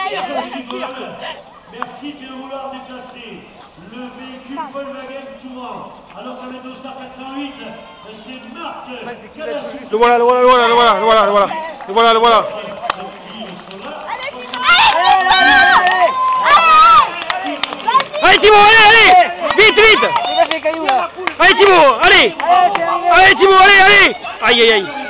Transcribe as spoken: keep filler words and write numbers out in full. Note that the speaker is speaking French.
Merci de vouloir déplacer le véhicule Volkswagen Touran. Alors que le deux cent quatre-vingt-huit, c'est Marc. Le voilà, le voilà, le voilà, le voilà, le voilà, le voilà, le voilà, le voilà. Allez Thibaut, allez, allez, vite, vite. Allez Thibaut, allez, allez Thibaut, allez, allez. Aïe, aïe, aïe.